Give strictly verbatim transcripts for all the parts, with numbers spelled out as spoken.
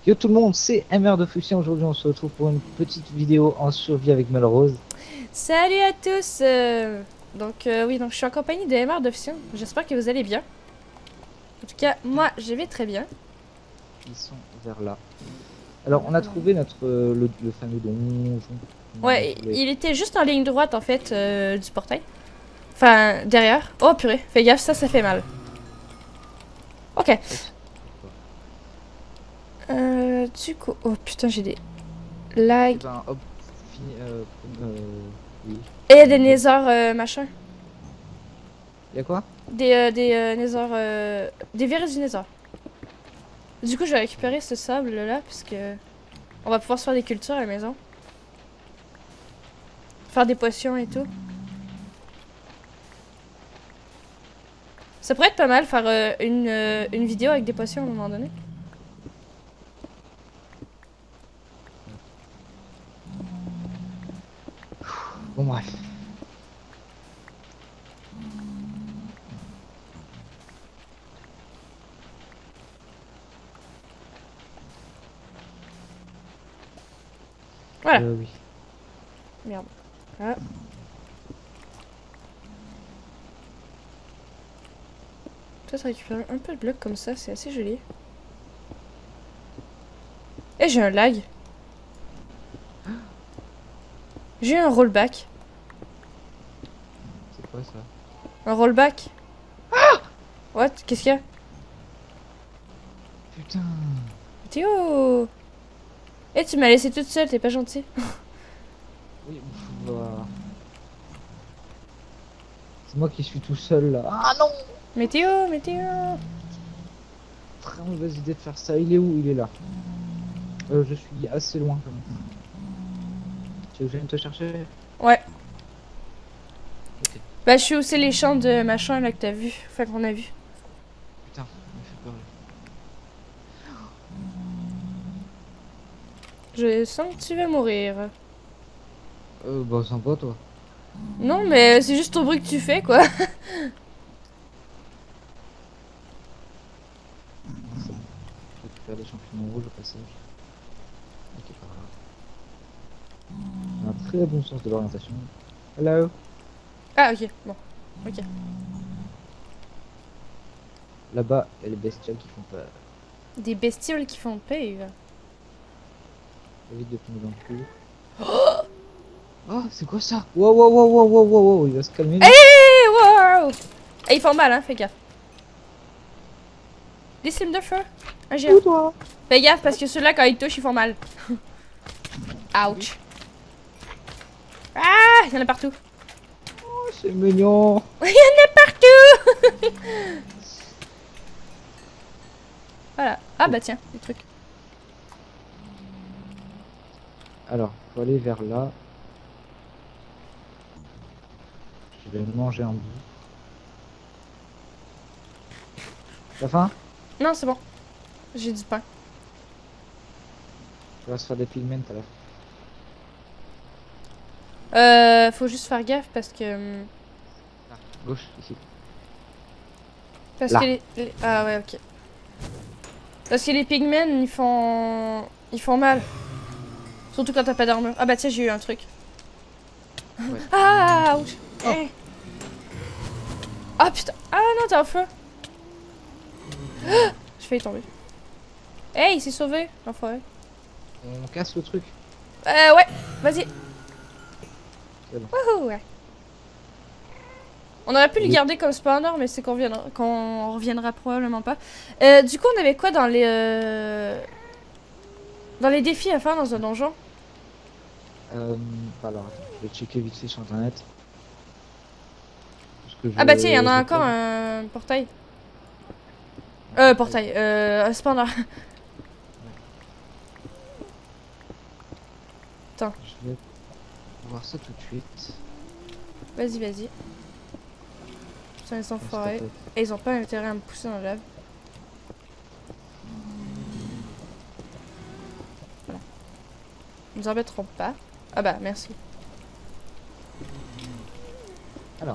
Yo tout le monde, c'est M R de Fusion. Aujourd'hui on se retrouve pour une petite vidéo en survie avec Melrose. Salut à tous euh, Donc euh, oui, donc je suis en compagnie de M R d'Office. J'espère que vous allez bien. En tout cas, moi, je vais très bien. Ils sont vers là. Alors on a trouvé notre euh, le, le fameux donjon. Ouais, il était juste en ligne droite, en fait, euh, du portail. Enfin, derrière. Oh purée, fais gaffe, ça, ça fait mal. Ok. Euh, du coup... Oh putain, j'ai des Et lags. ben hop, fini, euh, euh, oui. Et il y a des Nézars, euh, machin. Y'a quoi? Des, euh, des euh, Nézars... Euh, des virus du Nézar. Du coup, je vais récupérer ce sable-là, parce que... On va pouvoir se faire des cultures à la maison. Faire des potions et tout. Ça pourrait être pas mal faire euh, une, euh, une vidéo avec des potions à un moment donné. Bon bref. Voilà. Euh, oui. Merde. Ah. Peut-être récupérer un peu de blocs comme ça, c'est assez joli. Et j'ai un lag. J'ai eu un rollback. C'est quoi ça? Un rollback. What? Qu'est-ce qu'il y a? Putain. Théo! Eh, tu m'as laissé toute seule, t'es pas gentil. Oui, voilà. C'est moi qui suis tout seul là. Ah non! Mais Théo, mais Théo! Très mauvaise idée de faire ça. Il est où? Il est là. Euh, je suis assez loin quand même. Tu veux que je vienne te chercher? Ouais. Ok. Bah, je suis où c'est les champs de machin là que t'as vu. Enfin, qu'on a vu. Putain, ça me fait peur. Je sens que tu vas mourir. Euh, bah sympa toi. Non, mais c'est juste ton bruit que tu fais, quoi. C'est bon. Je récupère des champignons rouges au passage. Ok, par là. On a un très bon sens de l'orientation. Hello. Ah, ok, bon. Ok. Là-bas, il y a les bestioles qui font peur. Des bestioles qui font peur. Évite de tomber dans le cul. Oh, c'est quoi ça? Wow, wow, wow, wow, wow, wow, wow, il va se calmer. Lui. Hey, wow! Et ils font mal, hein, fais gaffe. Des slimes de feu. Un géant. Où toi? Fais gaffe parce que ceux-là, quand ils touchent, ils font mal. Ouch. Ah, il y en a partout. Oh, c'est mignon. Il y en a partout. Voilà. Ah bah tiens, des trucs. Alors, faut aller vers là. Je vais manger un bout. T'as faim? Non, c'est bon. J'ai du pain. On va se faire des pigments à la fin. Euh, faut juste faire gaffe parce que... Ah, gauche, ici. Parce Là. que les, les- Ah ouais, ok. Parce que les pigmen, ils font... Ils font mal. Surtout quand t'as pas d'armure. Ah bah tiens, j'ai eu un truc. Ouais. Ah, ouch. Oh. Eh. Ah putain. Ah non, t'es en feu. Ah, je failli tomber. Hey, il s'est sauvé, l'enfoiré. On casse le truc. Euh, ouais, vas-y. C'est bon. Wouhou, ouais. On aurait pu le Oui. garder comme spawner, mais c'est qu'on reviendra, qu'on reviendra probablement pas. Euh, du coup, on avait quoi dans les... Euh... Dans les défis à faire dans un donjon? Euh, alors, attends, je vais checker vite fait sur internet. Parce que Ah bah tiens, il y en je a encore reconnais. un portail. Euh, portail, euh, un spawner. Attends, Je vais voir ça tout de suite. vas-y, vas-y. Putain, ils sont Parce que forêts. t'as- Et ils ont pas intérêt à me pousser dans la lave. Voilà. Ils nous embêteront pas. Ah bah, merci. Alors,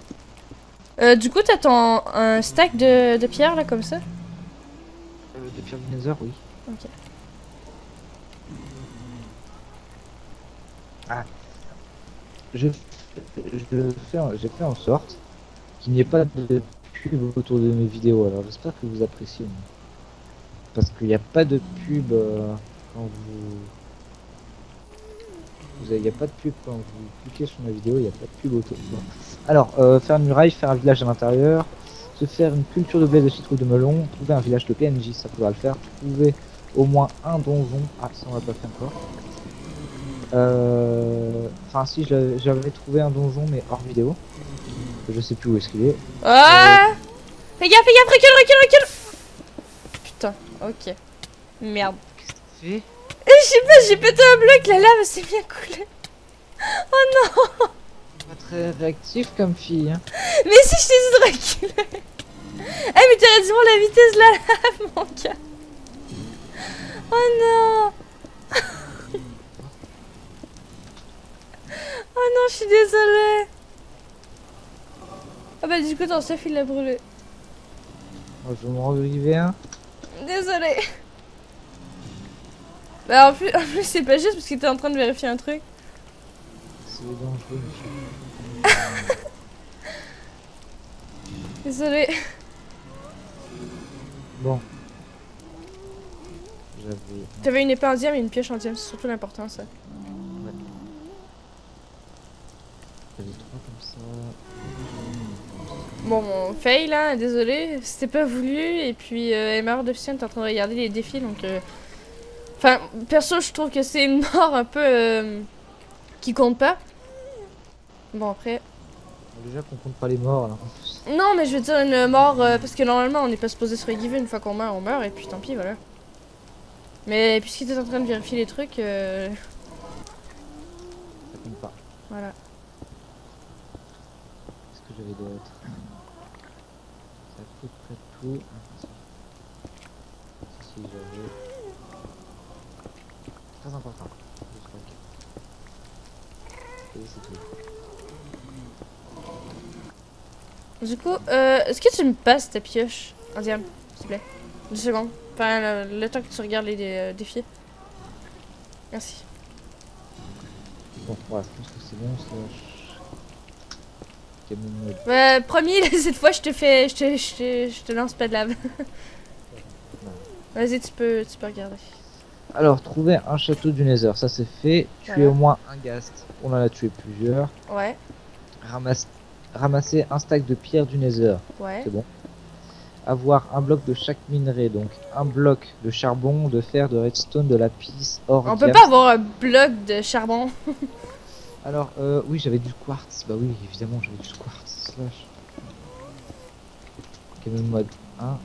Euh, du coup, t'as ton un stack de, de pierres là, comme ça? euh, de faire du nether, oui. Ok. Ah. Je, je fais, en- j'ai fait en sorte qu'il n'y ait pas de pub autour de mes vidéos. Alors j'espère que vous appréciez. Parce qu'il n'y a pas de pub euh, quand vous... vous avez- Il n'y a pas de pub quand vous cliquez sur ma vidéo, il n'y a pas de pub autour. Bon. Alors, euh, faire une muraille, faire un village à l'intérieur, se faire une culture de blé, de citrouille, de melon, trouver un village de P N J, ça pourra le faire, trouver au moins un donjon, ah ça on l'a pas fait encore. Euh, Enfin si, je- j'avais trouvé un donjon mais hors vidéo, je sais plus où est-ce qu'il est. Ah euh... Fais gaffe, fais gaffe, recule, recule, recule. Putain, ok. Merde. Qu'est-ce que tu fais? Je sais pas, j'ai pété un bloc, la lave s'est bien coulée. Oh non. Pas très réactif comme fille, hein. Mais si je t'ai dit de reculer. Eh mais t'aurais dû voir la vitesse de la lave, mon gars. Oh non. Oh non, je suis désolée. Ah bah du coup ton stuff il l'a brûlé. Moi je vais me reviver un. Désolée. Bah en plus, en plus c'est pas juste parce qu'il était en train de vérifier un truc. C'est dangereux, monsieur. Désolée. Bon. J'avais... T'avais une épée en diamant et une pioche en diamant, c'est surtout l'important ça. Ouais. J'avais trois comme ça. Bon, mon fail là, désolé, c'était pas voulu. Et puis euh, elle meurt de fienne, t'es en train de regarder les défis donc. Euh... Enfin, perso, je trouve que c'est une mort un peu. Euh... qui compte pas. Bon, après. Déjà qu'on compte pas les morts là. Non, mais je veux dire une mort euh, parce que normalement on n'est pas supposé se regiver une fois qu'on meurt, on meurt et puis tant pis, voilà. Mais puisqu'il était en train de vérifier les trucs. Euh... Ça compte pas. Voilà. Qu'est-ce que j'avais d'autre? Ça coûte près de tout. Si, si, j'avais. Très important. deux, trois, quatre. Et c'est tout. Du coup, euh, est-ce que tu me passes ta pioche en diamant, s'il te plaît? Deux secondes. Enfin, le, le temps que tu regardes les dé euh, défis. Merci. Bon, voilà, je pense que c'est bon. Slash. Canon mode. Ouais, promis, cette fois je te fais. Je te, je te, je te lance pas de lave. Vas-y, tu peux, tu peux regarder. Alors, trouver un château du Nether, ça c'est fait. Tuer Voilà. au moins un ghast, on en a tué plusieurs. Ouais, Ramasse... Ramasser un stack de pierre du Nether, ouais. c'est bon. Avoir un bloc de chaque minerai, donc un bloc de charbon, de fer, de redstone, de lapis, or, On peut diams. pas avoir un bloc de charbon. Alors, euh, oui, j'avais du quartz. Bah oui, évidemment, j'avais du quartz. Slash. Game mode un.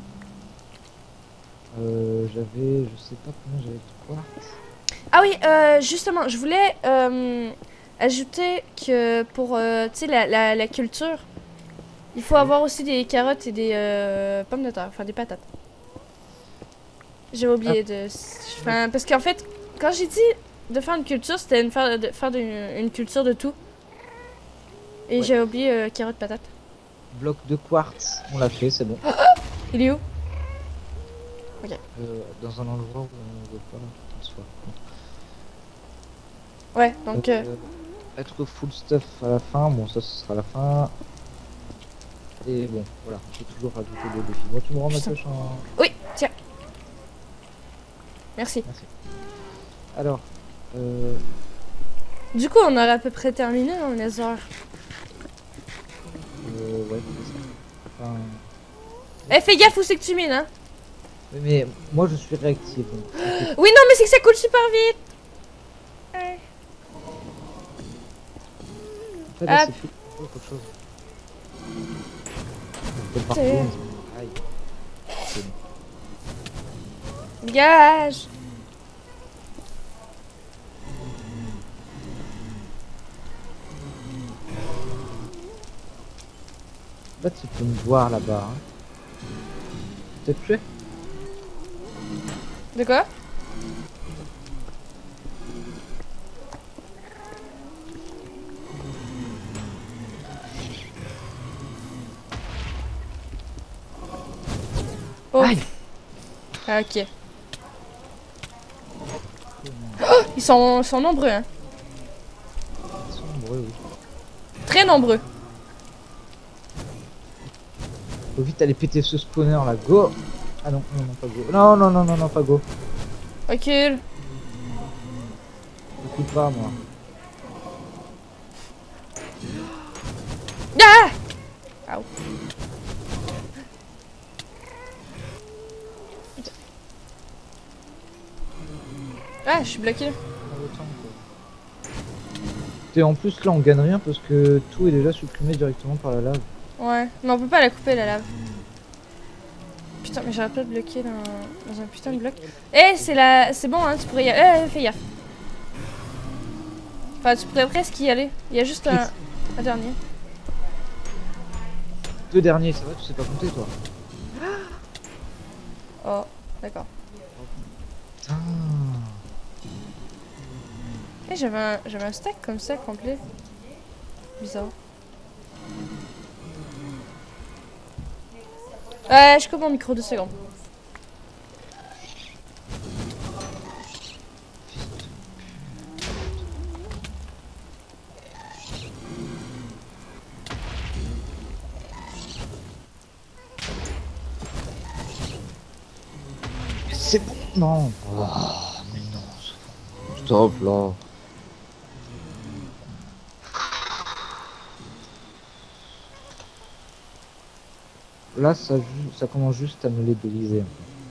Euh, j'avais, je sais pas combien j'avais de quartz. Ah oui, euh, justement, je voulais euh, ajouter que pour euh, tu sais, la, la, la culture, il faut avoir aussi des carottes et des euh, pommes de terre, enfin des patates. J'ai oublié de. Enfin, parce qu'en fait, quand j'ai dit de faire une culture, c'était une faire, de faire une, une culture de tout. Et Ouais. j'ai oublié euh, carottes, patates. Bloc de quartz, on l'a fait, c'est bon. Il est où? Ok. Euh, dans un endroit où on veut pas qu'on soit. Ouais, donc. Euh, Euh, être full stuff à la fin, bon ça ce sera la fin. Et bon, voilà, j'ai toujours rajouté des défis. Bon, tu me rends ma Putain. pioche en... Oui, tiens. Merci. Merci. Alors, euh... Du coup, on aurait à peu près terminé dans les heures. euh ouais, c'est ça. Enfin... Eh, fais gaffe où c'est que tu mines, hein. Mais, mais moi je suis réactif. Donc, ok. Oui, non, mais c'est que ça coule super vite. Ouais. En fait, là, Hop. c'est fait pour autre chose. On peut le C'est- parcours, mais- Aïe. C'est bon. Gage. Là, tu peux me voir là-bas. Hein. T'es tué? De quoi? Oh. Aïe. Ah, ok. Ils sont, sont nombreux, hein. Ils sont nombreux, oui. Très nombreux. Faut vite aller péter ce spawner là, go. Ah non, non, non, pas go. Non, non, non, non, non, pas go. Recule. Je coupe pas, moi. Ah! Au. Ah, je suis bloqué. Et en plus, là, on gagne rien parce que tout est déjà supprimé directement par la lave. Ouais, mais on peut pas la couper la lave. Putain, mais j'arrête pas de bloquer dans, dans un putain de bloc. Eh, c'est la... c'est bon, hein, tu pourrais y aller. Eh, fais gaffe. Enfin, tu pourrais presque y aller. Il y a juste un, un dernier. Deux derniers, ça va, tu sais pas compter, toi. Oh, d'accord. Putain. Eh, j'avais un, j'avais un stack comme ça, complet. Bizarre. Ouais, je coupe mon micro deux secondes. C'est bon, non. Oh, mais non. Stop, là. Là, ça, ça commence juste à me labelliser.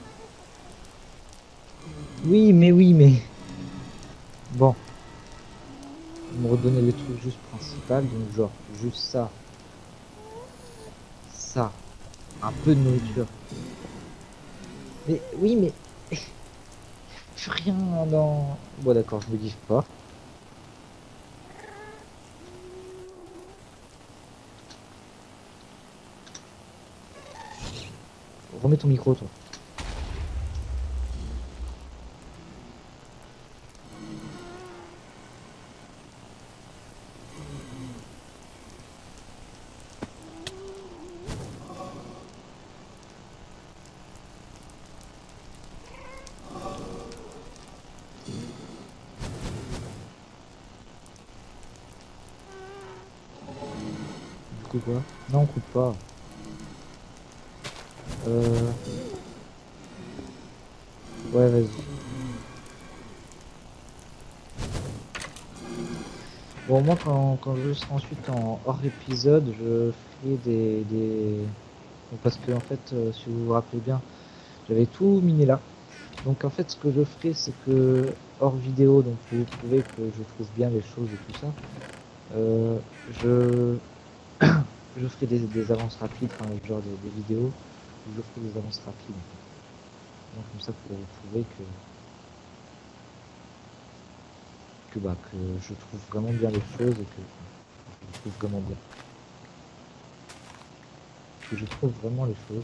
Oui, mais oui, mais... Bon. Vous me redonnez les trucs juste principales, donc genre, juste ça. Ça. Un peu de nourriture. Mais oui, mais... Rien dans... Bon, d'accord, je me dis pas. Remets ton micro, toi. Du coup, quoi? Non, on coupe pas. Euh... Ouais, vas-y. Bon, moi, quand, quand je serai ensuite en hors épisode, je ferai des... des... Bon, parce que, en fait, euh, si vous vous rappelez bien, j'avais tout miné là. Donc, en fait, ce que je ferai, c'est que, hors vidéo, donc pour vous prouver que je trouve bien les choses et tout ça, euh, je... je ferai des, des avances rapides, enfin, genre des, des vidéos, où je ferai des avances rapides. Donc, comme ça, pour vous prouver que... que bah que je trouve vraiment bien les choses et que je trouve vraiment bien. Que je trouve vraiment les choses.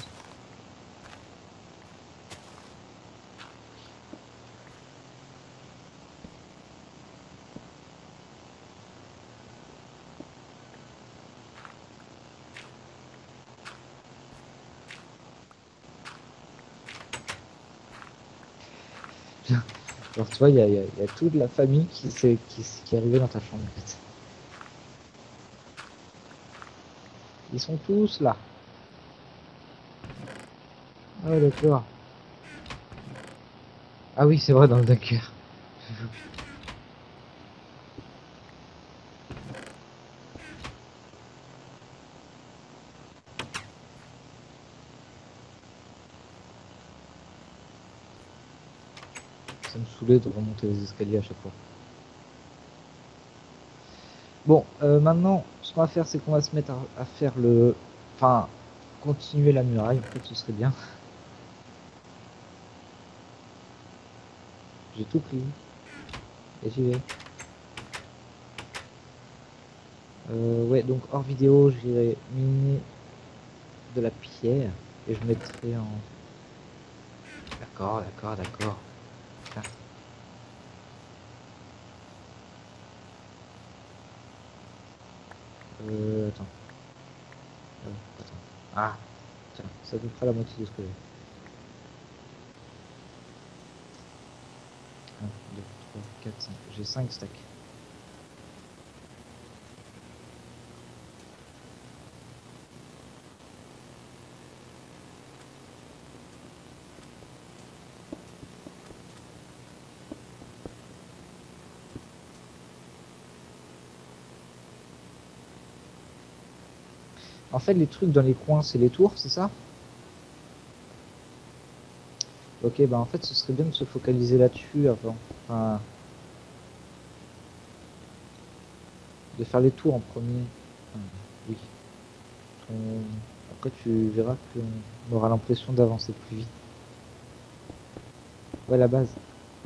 Alors tu vois, il y a, y, a, y a toute la famille qui, est, qui, qui est arrivée dans ta chambre en fait. Ils sont tous là. Ah d'accord. Ah oui, c'est vrai, dans le Dunker. Ça me saoulait de remonter les escaliers à chaque fois. Bon, euh, maintenant, ce qu'on va faire, c'est qu'on va se mettre à, à faire le... Enfin, continuer la muraille, en fait, ce serait bien. J'ai tout pris. Et j'y vais. Euh, ouais, donc hors vidéo, j'irai miner de la pierre et je mettrai en... D'accord, d'accord, d'accord. Euh, attends. Euh, attends. Ah, tiens, ça nous fera la moitié de ce que j'ai. un, deux, trois, quatre, cinq. J'ai cinq stacks. En fait, les trucs dans les coins, c'est les tours, c'est ça? Ok, bah en fait, ce serait bien de se focaliser là-dessus avant. Enfin, de faire les tours en premier. Enfin, oui. On- Après, tu verras qu'on aura l'impression d'avancer plus vite. Ouais, la base.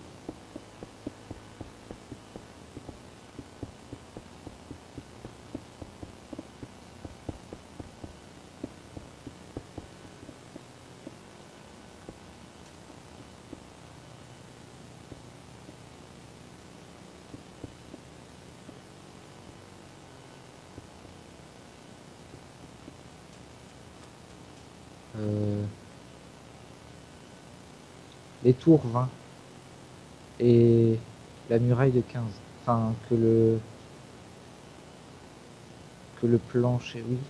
Euh, les tours vingt et la muraille de quinze. Enfin, que le que le plancher, oui.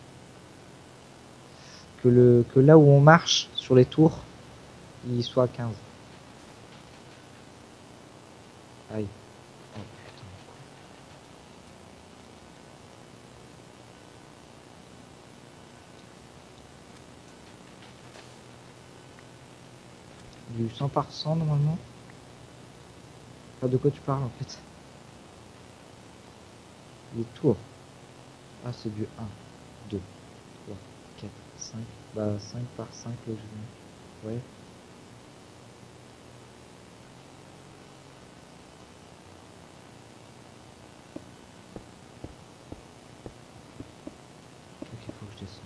Que le que là où on marche sur les tours, il soit à quinze. Aïe. Oh putain. Du cent par cent normalement. Enfin, de quoi tu parles en fait? Les tours. Ah, c'est du un, deux, trois, quatre, cinq. Bah, cinq par cinq logiquement. Ouais. Ok, faut que je descende.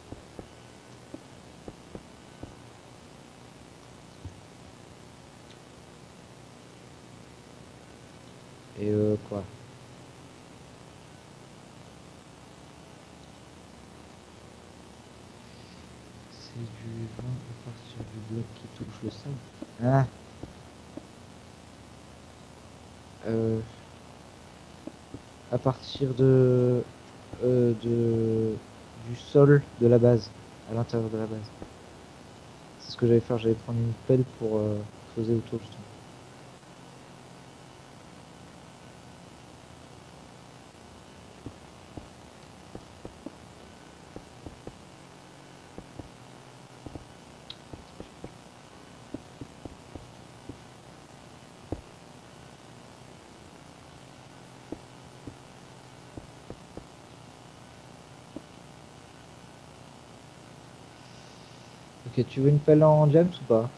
Et euh, quoi? C'est du vingt à partir du bloc qui touche le sol. Ah. Euh, à partir de, euh, de du sol de la base, à l'intérieur de la base. C'est ce que j'allais faire, j'allais prendre une pelle pour euh, creuser autour justement. Ok, tu veux une pelle en James ou pas?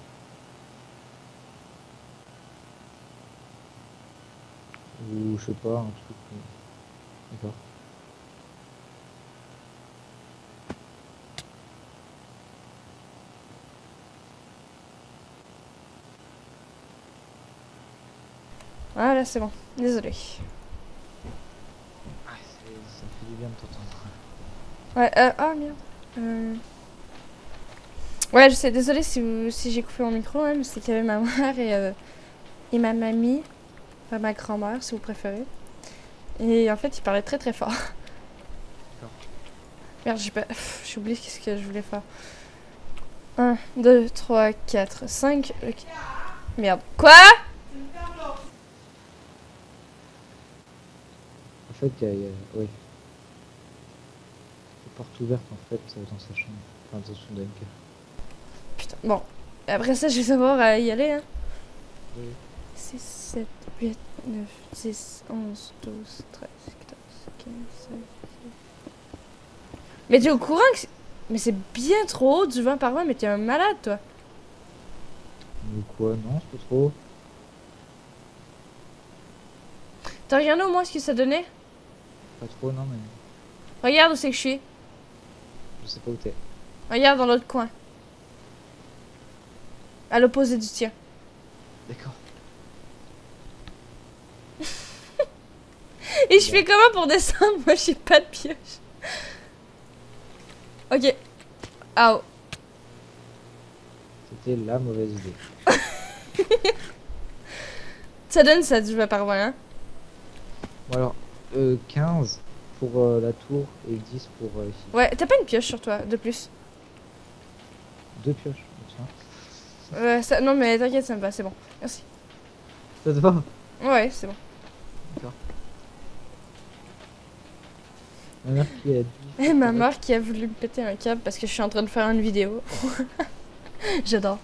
Ou je sais pas, un truc. euh, D'accord. Voilà, c'est bon. Désolé. Ah, c'est- ça me fait du bien de t'entendre. Ouais, euh, ah merde. Euh... Ouais, je sais, désolé si, vous- si j'ai coupé mon micro, hein, mais c'est qu'il y avait ma mère et, euh, et ma mamie, enfin ma grand-mère si vous préférez. Et en fait, ils parlaient très très fort. D'accord. Merde, j'ai pas. pff, J'ai oublié qu'est-ce que je voulais faire. Un, deux, trois, quatre, cinq. Ok. Merde. Quoi? En fait, il y a, il y a- oui, les portes ouvertes en fait euh, dans sa chambre. Enfin, dans son Dunker. Putain, bon. Après ça, je vais savoir euh, y aller, hein. Oui. six, sept, huit, neuf, dix, onze, douze, treize, quatorze, quinze, seize. Mais t'es au courant que c'est... Mais c'est bien trop haut du vingt par vingt, mais t'es un malade, toi. Ou quoi? Non, c'est pas trop. T'as regardé au moins ce que ça donnait? Pas trop, non, mais Regarde où c'est que je suis. je sais pas où t'es. Regarde dans l'autre coin. À l'opposé du tien. D'accord. Et je Bon. fais comment pour descendre? Moi, j'ai pas de pioche. Ok. Ah, C'était la mauvaise idée. Ça donne ça, tu vas par voilà. Hein. Bon alors, euh, quinze pour euh, la tour et dix pour euh, ici. Ouais, t'as pas une pioche sur toi, de plus? Deux pioches, tiens. Ouais, ça... Non mais t'inquiète, ça me va, c'est bon. Merci. Ça te va? Ouais, c'est bon. D'accord. Ma mère qui a dit... Et ma mère qui a voulu me péter un câble parce que je suis en train de faire une vidéo. J'adore.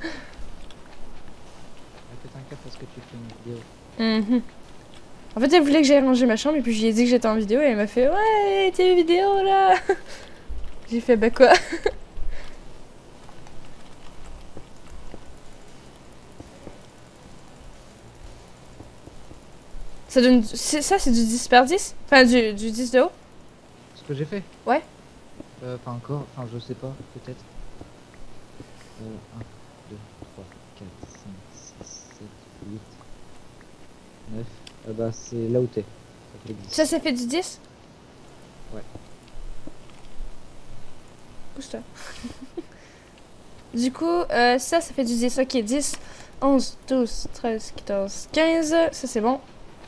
Elle pète un câble parce que tu fais une vidéo. Mm-hmm. En fait, elle voulait que j'aille ranger ma chambre et puis je lui ai dit que j'étais en vidéo et elle m'a fait ouais, t'es une vidéo là. J'ai fait bah quoi. Ça donne. Ça, c'est du dix par dix? Enfin, du, du dix de haut? Ce que j'ai fait? Ouais. Euh, pas encore, enfin je sais pas, peut-être. Euh, un, deux, trois, quatre, cinq, six, sept, huit, neuf. Ah bah c'est là où t'es. Ça fait dix. Ça, ça fait du dix? Ouais. Pousse-toi. Du coup, euh, ça, ça fait du dix. Ok, dix, onze, douze, treize, quatorze, quinze. Ça, c'est bon.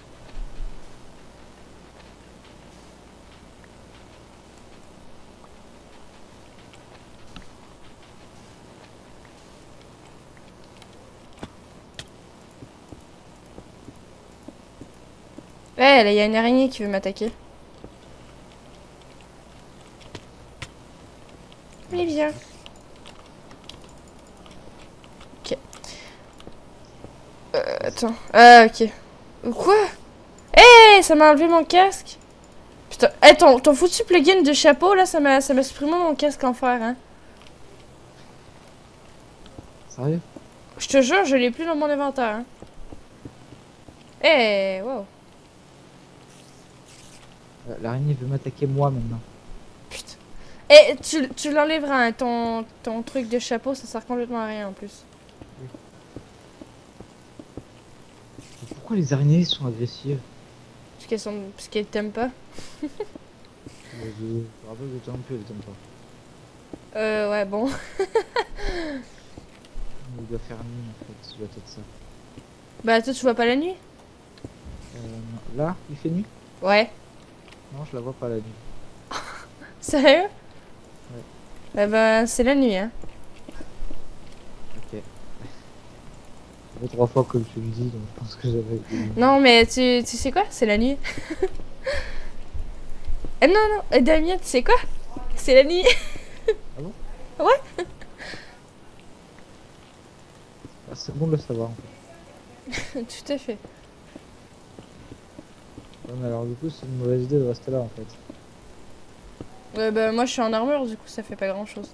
Ouais, là, il y a une araignée qui veut m'attaquer. Allez, viens. Ok. Euh, attends. Ah, ok. Quoi? Eh, hey, ça m'a enlevé mon casque. Putain. Eh, ton, ton foutu plugin de chapeau, là, ça m'a ça m'a supprimé mon casque en fer, hein. Sérieux? Je te jure, je l'ai plus dans mon inventaire, hein. Eh, hey, wow. Euh, L'araignée veut m'attaquer moi maintenant. Putain. Eh, tu, tu l'enlèveras, hein, ton, ton truc de chapeau, ça sert complètement à rien en plus. Oui. Pourquoi les araignées sont agressives? Parce qu'elles sont. Parce qu'elles t'aiment pas. Je je rappelle que t'aimes plus, elles t'aiment pas. Euh, ouais, bon. Il doit faire nuit en fait, ça doit être ça. Bah, toi, tu vois pas la nuit? Euh, non. Là, il fait nuit? Ouais. Non, je la vois pas la nuit. Sérieux? Ouais. Eh ben, c'est la nuit, hein. Ok. Ça fait trois fois que tu le dis, donc je pense que j'avais... Non, mais tu, tu sais quoi? C'est la nuit. Eh non, non, eh, Damien, tu sais quoi? C'est la nuit. Ah bon? Ouais. Ah, c'est bon de le savoir en fait. Tout à fait. Ouais, mais alors du coup, c'est une mauvaise idée de rester là en fait. Ouais, bah, moi, je suis en armure, du coup, ça fait pas grand chose.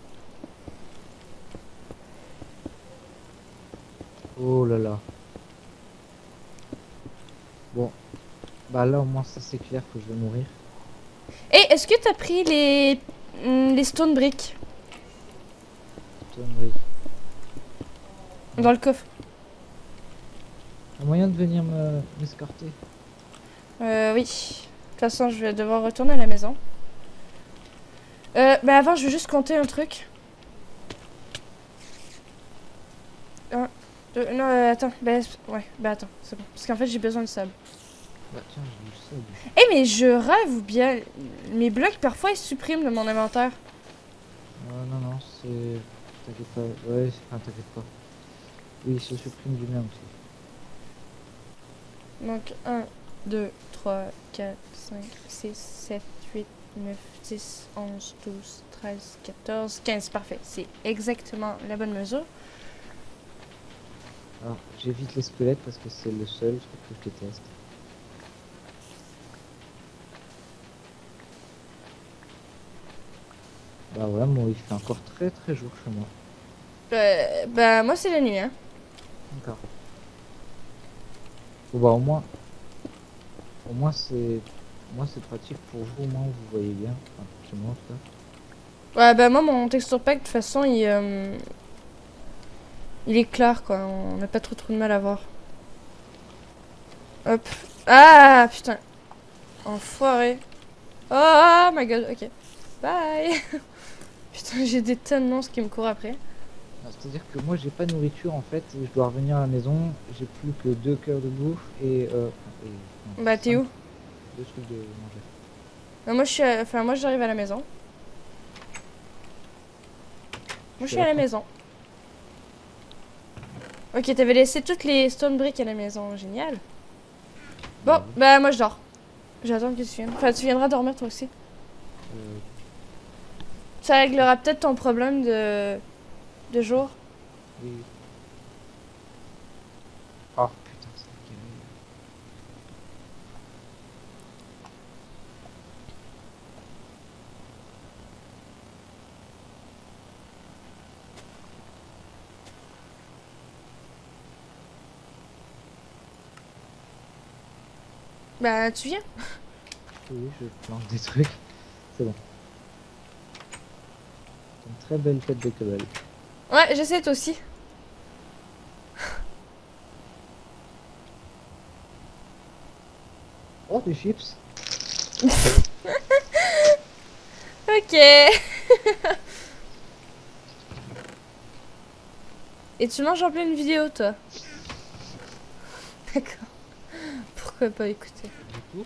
Oh là là. Bon. Bah là, au moins, ça c'est clair que je vais mourir. Eh, est-ce que t'as pris les. hmm, les stone bricks Tonnerie. dans le coffre? Un moyen de venir me m'escorter? Euh, oui. De toute façon, je vais devoir retourner à la maison. Euh, bah, avant, je vais juste compter un truc. Un, deux, non, euh, attends, bah, ouais, bah, attends, c'est bon. Parce qu'en fait, j'ai besoin de sable. Bah tiens, j'ai du sable. Eh, mais je rêve ou bien. Mes blocs, parfois, ils se suppriment de mon inventaire. Euh, non, non, c'est... T'inquiète pas. Ouais, enfin, t'inquiète pas. Oui, il se supprime du mien aussi. Donc, un, deux, trois, quatre, cinq, six, sept, huit, neuf, dix, onze, douze, treize, quatorze, quinze. Parfait. C'est exactement la bonne mesure. Alors, j'évite les squelettes parce que c'est le seul truc que je déteste. Bah ouais, moi il fait encore très très jour chez moi. Euh, bah, moi, c'est la nuit, hein. D'accord. Bon bah au moins, au moins c'est, moi c'est pratique pour vous, au moins vous voyez bien. Enfin, chez moi en tout cas. Ouais, bah, moi, mon texture pack, de toute façon, il. euh, il est clair, quoi. On n'a pas trop trop de mal à voir. Hop. Ah, putain. Enfoiré. Oh my god, ok. Bye. Putain, j'ai des tonnes de monstres qui me courent après. C'est-à-dire que moi j'ai pas de nourriture en fait, je dois revenir à la maison, j'ai plus que deux cœurs de bouffe et, euh, et non, Bah, t'es cinq- où? deux trucs de manger. Non, moi, je suis. à- Enfin, moi, j'arrive à la maison. Moi, je suis à la maison. Ok, t'avais laissé toutes les stone bricks à la maison. Génial. Bon, bah, moi, je dors. J'attends que tu viennes. Enfin, tu viendras dormir toi aussi. Euh, Ça réglera peut-être ton problème de. de jour. oui. Oh putain, c'est quelle heure? Bah, tu viens. Oui, je plante des trucs. C'est bon. C'est une très belle fête de cobble. Ouais, j'essaie toi aussi. Oh, des chips. Ok. Et tu manges en pleine vidéo, toi. D'accord. Pourquoi pas écouter. Du coup,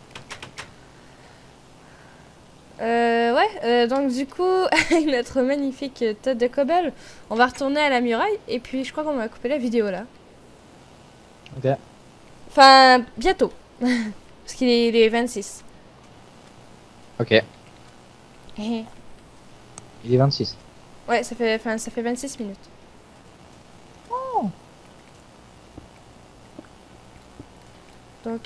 Euh, ouais, euh, donc du coup, avec notre magnifique tête de cobble, on va retourner à la muraille et puis je crois qu'on va couper la vidéo là. ok. Enfin, bientôt. Parce qu'il est, il est vingt-six. Ok. Il est vingt-six. Ouais, ça fait, enfin, ça fait vingt-six minutes. Oh. Donc,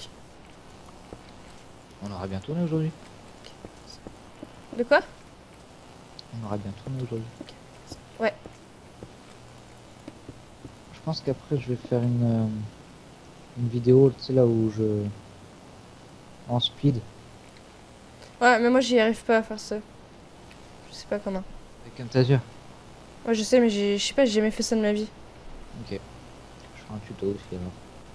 On aura bien tourné aujourd'hui. de quoi? On aura bien tourné aujourd'hui. Ouais. Je pense qu'après je vais faire une, euh, une vidéo, tu sais là où je... En speed. Ouais, mais moi j'y arrive pas à faire ça. Je sais pas comment. Avec Camtasia. Ouais, je sais, mais j'ai- je sais pas, j'ai jamais fait ça de ma vie. Ok. Je ferai un tuto aussi alors.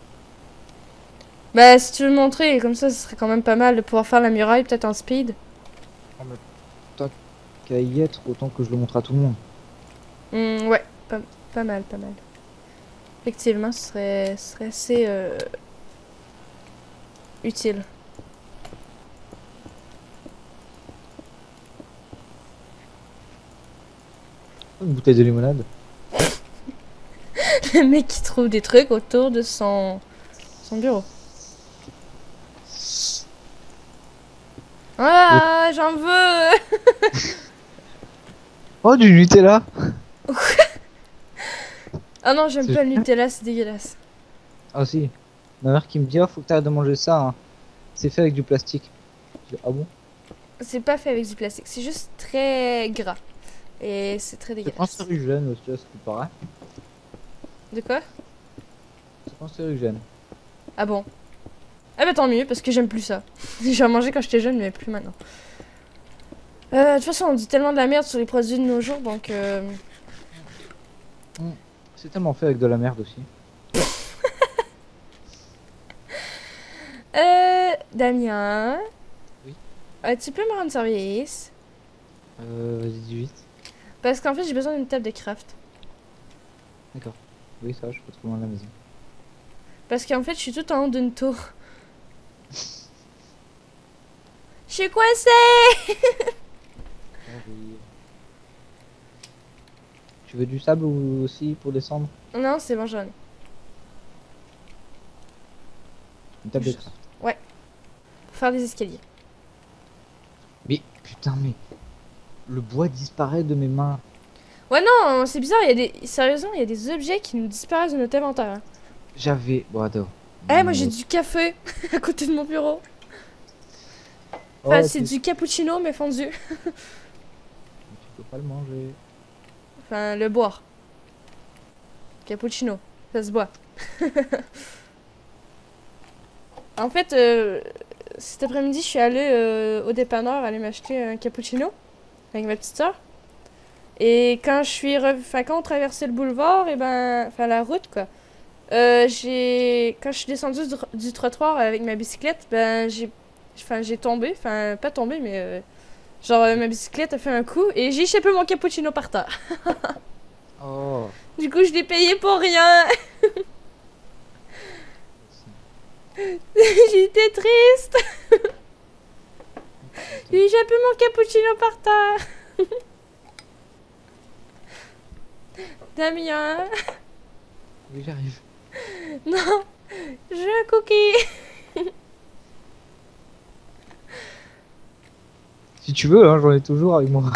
Bah, si tu veux me montrer, comme ça, ce serait quand même pas mal de pouvoir faire la muraille, peut-être en speed. Tant qu'à y être, autant que je le montre à tout le monde. Hmm, ouais, pas, pas mal, pas mal. Effectivement, ce serait, ce serait assez euh, utile. Une bouteille de limonade. Le mec qui trouve des trucs autour de son, son bureau. Ah, j'en veux! Oh, du Nutella. Ah non, j'aime C'est pas le bien. Nutella, c'est dégueulasse. Ah si. Ma mère qui me dit, oh, faut que t'arrêtes de manger ça, hein. C'est fait avec du plastique. Je dis, ah bon? C'est pas fait avec du plastique, c'est juste très gras. Et c'est très C'est dégueulasse. cancérigène aussi, à ce qui paraît. De quoi? C'est cancérigène. Ah bon? Ah bah tant mieux, parce que j'aime plus ça. J'en mangeais quand j'étais jeune, mais plus maintenant. Euh, de toute façon, on dit tellement de la merde sur les produits de nos jours, donc... Euh... C'est tellement fait avec de la merde aussi. Euh... Damien? Oui. Euh, tu peux me rendre service? Euh, vas-y, dis vite. Parce qu'en fait, j'ai besoin d'une table de craft. D'accord. Oui, ça va, je suis pas trop loin de la maison. Parce qu'en fait, je suis tout en haut d'une tour. Je suis coincée! Ah, oui. Tu veux du sable ou aussi pour descendre? Non, c'est bon, j'en ai. Une table de Je- craft. Pour faire des escaliers. Mais putain, mais le bois disparaît de mes mains. Ouais, non, c'est bizarre, il y a des... Sérieusement, il y a des objets qui nous disparaissent de notre inventaire. Hein. J'avais. Bon, attends. Eh, moi j'ai Euh, du café à côté de mon bureau. oh, Enfin, c'est tu... du cappuccino, mais fondu. tu peux pas le manger. Enfin, le boire. Cappuccino, ça se boit. En fait, euh, cet après-midi, je suis allée euh, au dépanneur aller m'acheter un cappuccino avec ma petite soeur. Et quand je suis, re... enfin, quand on traversait le boulevard, et ben, enfin la route quoi. Euh, j'ai, quand je suis descendue du, du trottoir avec ma bicyclette, ben j'ai, enfin j'ai tombé, enfin pas tombé, mais euh, genre euh, ma bicyclette a fait un coup et j'ai échappé mon cappuccino par terre. Oh Du coup, je l'ai payé pour rien. J'étais triste. J'ai échappé mon cappuccino par terre. Damien. Oui, j'arrive. Non, je veux un cookie. Si tu veux, hein, j'en ai toujours avec moi.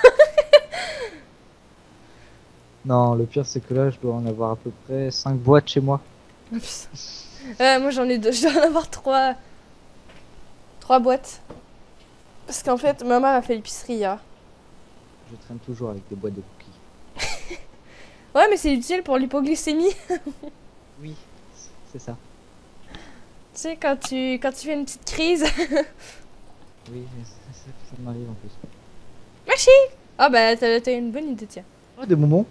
Non, le pire c'est que là, je dois en avoir à peu près cinq boîtes chez moi. Oh, putain. Euh, moi j'en ai deux, je dois en avoir trois. Trois boîtes. Parce qu'en fait, ma mère a fait l'épicerie hier. Je traîne toujours avec des boîtes de cookies. Ouais, mais c'est utile pour l'hypoglycémie. Oui, c'est ça. Tu sais, quand tu, quand tu fais une petite crise. Oui, mais ça, ça, ça m'arrive en plus. Merci. Ah bah, t'as t'as une bonne idée, tiens. Oh, des bonbons.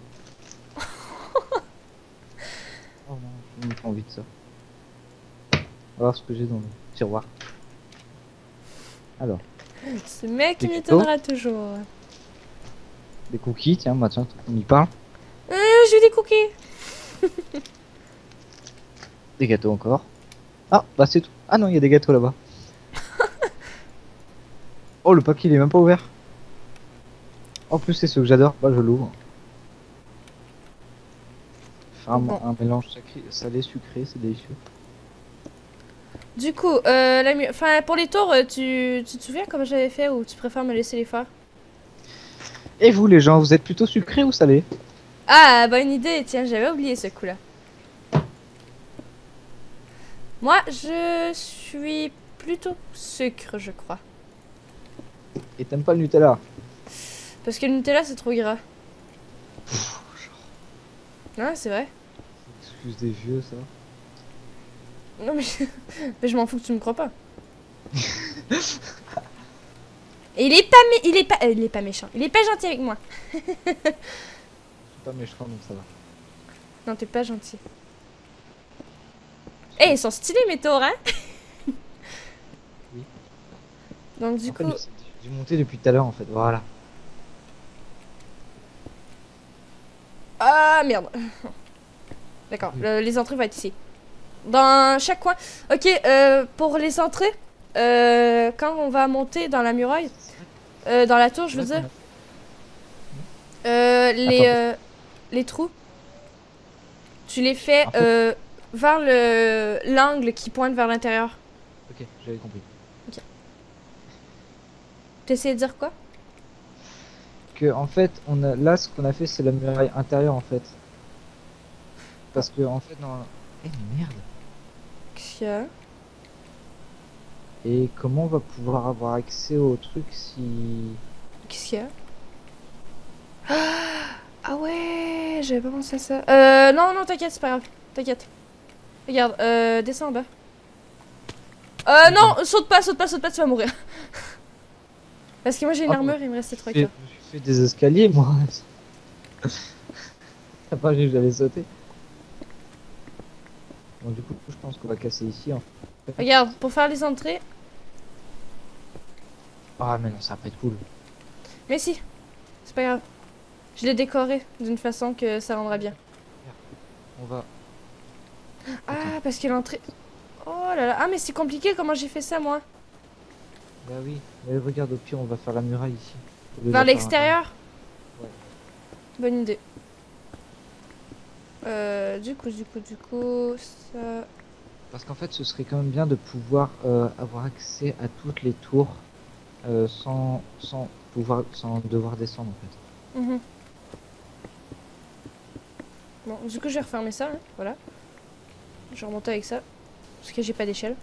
Oh non, j'ai même pas envie de ça. On va voir ce que j'ai dans le tiroir. Alors, Ce mec Des m'étonnera toujours. des cookies, tiens, bah tiens, on y parle. Euh, j'ai des cookies. Des gâteaux encore. Ah, bah c'est tout. Ah non, il y a des gâteaux là-bas. Oh, le paquet il est même pas ouvert. En plus, c'est ceux que j'adore. Bah, je l'ouvre. Faire un, Bon. un mélange sacré, salé, sucré, c'est délicieux. Du coup, euh, la mu- enfin, pour les tours, euh, tu, tu te souviens comment j'avais fait ou tu préfères me laisser les faire? Et vous, les gens, vous êtes plutôt sucré ou salé? Ah, bonne idée, tiens, j'avais oublié ce coup-là. Moi, je suis plutôt sucre, je crois. Et t'aimes pas le Nutella? Parce que le Nutella, c'est trop gras. Ouais, c'est vrai. Excuse des vieux, ça. Non, mais je, mais je m'en fous que tu me crois pas. Et il est pas, mé- il est pas, euh, il est pas méchant. Il est pas gentil avec moi. Je suis pas méchant, donc ça va. Non, t'es pas gentil. Eh, ils sont stylés mes tours, hein? Oui. Donc du En coup, fait, j'ai monté depuis tout à l'heure, en fait. Voilà. ah merde. D'accord, Oui. le- les entrées vont être ici. Dans chaque coin. Ok, euh, pour les entrées, euh, quand on va monter dans la muraille, euh, dans la tour, je veux dire, euh, les, Attends. euh, les trous, tu les fais En fait- euh, vers le l'angle qui pointe vers l'intérieur. Ok, j'avais compris. T'essayes de dire quoi? Que en fait, on a là, ce qu'on a fait, c'est la muraille intérieure, en fait. Parce que en fait, dans. Eh mais merde. Qu'est-ce qu'il y a? Et comment on va pouvoir avoir accès au truc si. Qu'est-ce qu'il y a? Ah ouais, j'avais pas pensé à ça. Euh, non, non, t'inquiète, c'est pas grave. T'inquiète. Regarde, euh, descends en bas. Euh, non, saute pas, saute pas, saute pas, tu vas mourir. Parce que moi j'ai une Ah, armure, il me restait trois Je kills. fais des escaliers, moi. T'as pas vu que j'allais sauter. Bon, du coup, je pense qu'on va casser ici. En fait. Regarde, pour faire les entrées. Ah, mais non, ça va pas être cool. Mais si, c'est pas grave. Je l'ai décoré d'une façon que ça rendra bien. On va. Ah, parce que l'entrée. Oh là là, ah, mais c'est compliqué comment j'ai fait ça moi. Bah oui, mais regarde, au pire, on va faire la muraille ici. Au lieu de Vers la faire l'extérieur. Ouais. Bonne idée. Euh, du coup, du coup, du coup, ça. Parce qu'en fait, ce serait quand même bien de pouvoir euh, avoir accès à toutes les tours euh, sans, sans pouvoir, sans devoir descendre en fait. Mhm. Bon, du coup, je vais refermer ça, hein, voilà. Je vais remonter avec ça. Parce que j'ai pas d'échelle.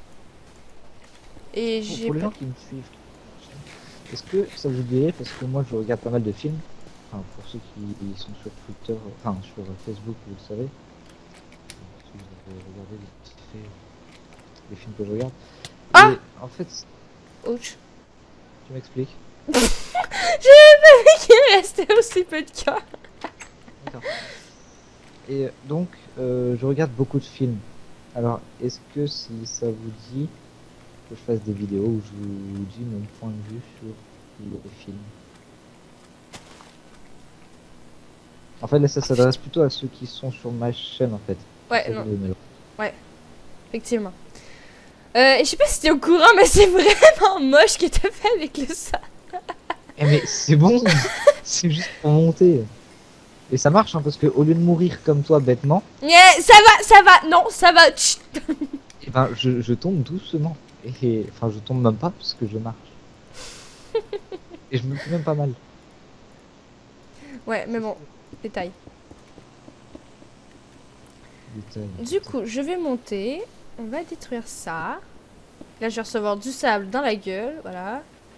Et Pour, j'ai pour les pas. gens qui me suivent, est-ce que ça vous dirait, parce que moi je regarde pas mal de films, enfin pour ceux qui sont sur Twitter, enfin sur Facebook, vous le savez, si vous avez regardé les, petits faits, les films que je regarde. Ah Et en fait, Ouch. tu m'expliques. J'ai pas vu qu'il restait aussi peu de cas. D'accord. Et donc, euh, je regarde beaucoup de films. Alors, est-ce que si ça vous dit que je fasse des vidéos où je vous dis mon point de vue sur les films? En fait, là, ça s'adresse plutôt à ceux qui sont sur ma chaîne, en fait. Ouais, Pas non, vidéo Melon. effectivement. Euh, et je sais pas si t'es au courant, mais c'est vraiment moche que t'as fait avec le sang. Eh mais c'est bon, c'est juste pour monter. Et ça marche, hein, parce que au lieu de mourir comme toi bêtement, Yeah, ça va, ça va, non, ça va. Chut. eh ben, je, je tombe doucement. Et enfin, je tombe même pas parce que je marche. Et je me fais même pas mal. Ouais, mais bon, détail. Détail. Du coup, je vais monter. On va détruire ça. Là, je vais recevoir du sable dans la gueule, voilà.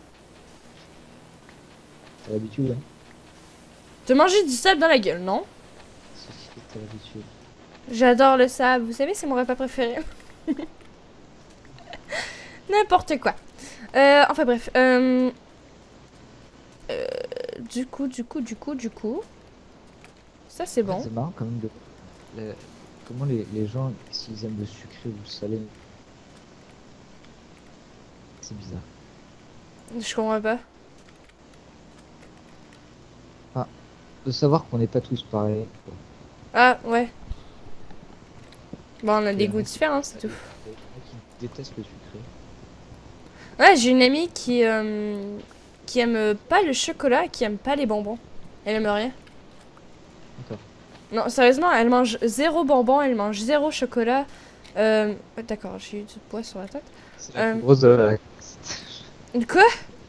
T'as l'habitude, hein. De manger du sable dans la gueule, non? Ceci, t'as l'habitude. J'adore le sable, vous savez, c'est mon repas préféré. N'importe quoi. Euh, enfin bref. Euh, euh, du coup, du coup, du coup, du coup. Ça, c'est bon. C'est marrant quand même de la- comment les, les gens, s'ils aiment le sucré ou le salé. C'est bizarre. Je comprends pas. De savoir qu'on n'est pas tous pareils. quoi. Ah, ouais. Bon, on a des Il y en goûts a- différents, c'est tout. il y en a qui détestent le sucré. Ouais, j'ai une amie qui, euh, qui aime pas le chocolat, qui aime pas les bonbons. Elle aime rien. D'accord. Non, sérieusement, elle mange zéro bonbon, elle mange zéro chocolat. Euh, ouais, d'accord, j'ai eu du poids sur la tête. C'est la Euh, plus grosse de la... Quoi?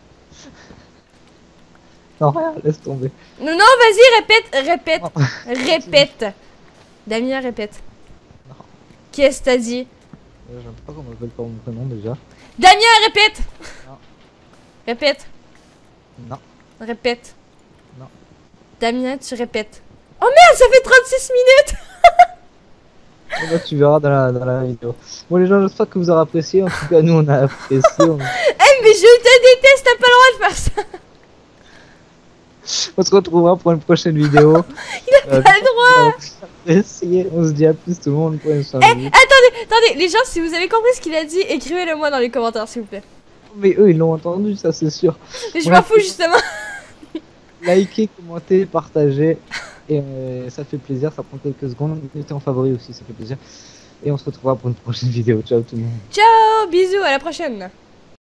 Non, rien, laisse tomber. Non, non, vas-y, répète, répète, Non. répète. Damien, répète. Non. Qu'est-ce que t'as dit? Euh, J'aime pas qu'on m'appelle par mon prénom déjà. Damien, répète. Non. Répète, Non. répète. Non. Damien, tu répètes. Oh merde, ça fait trente-six minutes. Eh ben, tu verras dans la, dans la vidéo. Bon les gens, j'espère que vous aurez apprécié. En tout cas, nous on a apprécié. On, Eh, mais je te déteste, t'as pas le droit de faire ça. on se retrouvera pour une prochaine vidéo. Il a pas le droit. Essayez. On se dit à plus tout le monde. Prenez soin de Eh, vous. attendez, attendez, les gens, si vous avez compris ce qu'il a dit, écrivez-le moi dans les commentaires, s'il vous plaît. Mais eux ils l'ont entendu, ça c'est sûr. Mais je On m'en a fous, fait- justement. Likez, commentez, partagez. Et euh, ça fait plaisir, ça prend quelques secondes. Mettez en favori aussi, ça fait plaisir. Et on se retrouvera pour une prochaine vidéo. Ciao tout le monde. Ciao, bisous, à la prochaine.